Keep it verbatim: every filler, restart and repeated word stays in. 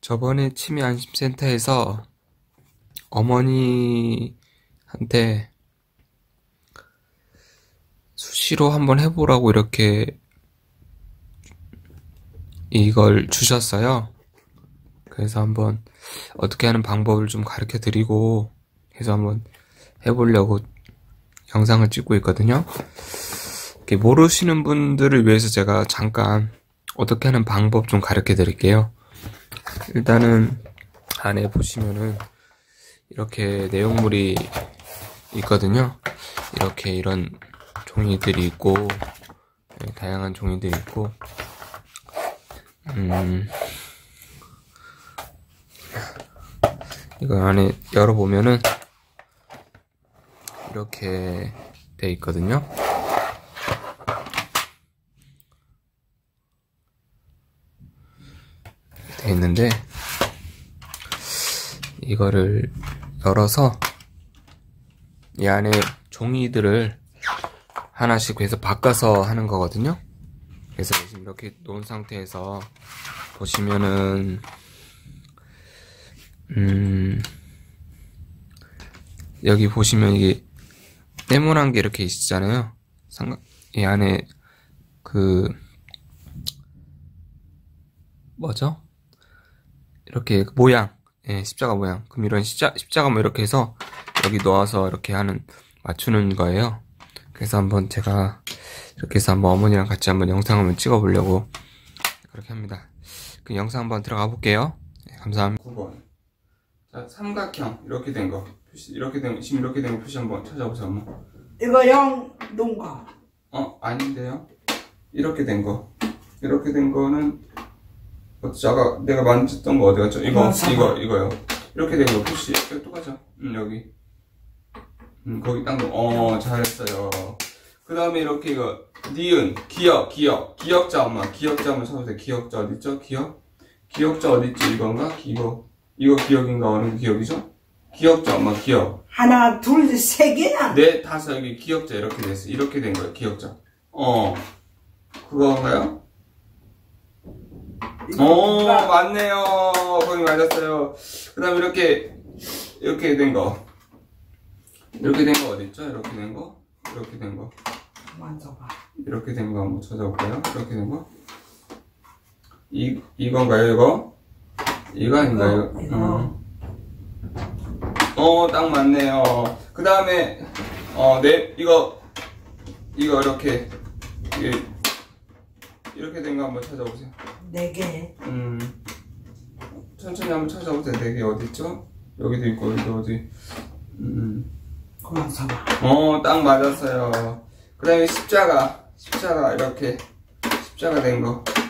저번에 치매안심센터에서 어머니한테 수시로 한번 해보라고 이렇게 이걸 주셨어요. 그래서 한번 어떻게 하는 방법을 좀 가르쳐 드리고 해서 한번 해보려고 영상을 찍고 있거든요. 이렇게 모르시는 분들을 위해서 제가 잠깐 어떻게 하는 방법 좀 가르쳐 드릴게요. 일단은 안에 보시면은 이렇게 내용물이 있거든요. 이렇게 이런 종이들이 있고 다양한 종이들이 있고 음 이거 안에 열어보면은 이렇게 돼 있거든요. 돼 있는데 이거를 열어서 이 안에 종이들을 하나씩 해서 바꿔서 하는 거거든요. 그래서 지금 이렇게 놓은 상태에서 보시면은 음 여기 보시면 이게 네모난 게 이렇게 있잖아요. 삼각 이 안에 그 뭐죠? 이렇게 모양, 예, 십자가 모양. 그럼 이런 십자, 십자가 뭐 이렇게 해서 여기 놓아서 이렇게 하는 맞추는 거예요. 그래서 한번 제가 이렇게 해서 한번 어머니랑 같이 한번 영상 한번 찍어 보려고 그렇게 합니다. 그 영상 한번 들어가 볼게요. 네, 감사합니다. 구 번. 자, 삼각형 이렇게 된 거. 표시 이렇게 된 거, 지금 이렇게 된 거 표시 한번 찾아보세요, 엄마. 이거 영 놓은 거. 어, 아닌데요. 이렇게 된 거. 이렇게 된 거는 어쩌 아까 내가 만졌던 거 어디 갔죠? 이거, 이거, 이거요. 이렇게 된 거 표시. 여기 또 가죠. 음, 여기. 음, 거기 딱 놓, 어, 잘했어요. 그 다음에 이렇게 이거, 니은, 기역, 기역, 기역자 엄마. 기역자 한번 찾아보세요. 기역자 어딨죠? 기역? 기역자 어딨지? 이건가? 이거, 이거 기역인가? 어느 기역이죠? 기역자 엄마, 기역. 하나, 둘, 세 개야? 네, 다섯, 여기 기역자 이렇게 됐어. 이렇게 된 거예요, 기역자. 어, 그건가요? 오, 맞네요. 거기 맞았어요. 그 다음에 이렇게, 이렇게 된 거. 이렇게 된 거 어딨죠? 이렇게 된 거? 이렇게 된 거. 만져봐. 이렇게 된 거 한번 찾아볼까요? 이렇게 된 거? 이, 이건가요, 이거? 이거 아닌가요? 이거, 이거. 음. 어, 딱 맞네요. 그 다음에, 어, 네, 이거, 이거 이렇게, 이게, 이렇게 된 거 한번 찾아보세요. 네 개. 음, 천천히 한번 찾아보세요. 네 개 어딨죠? 여기도 있고, 여기도 어디. 음. 그만 서봐. 어, 딱 맞았어요. 그 다음에 십자가, 십자가, 이렇게, 십자가 된 거.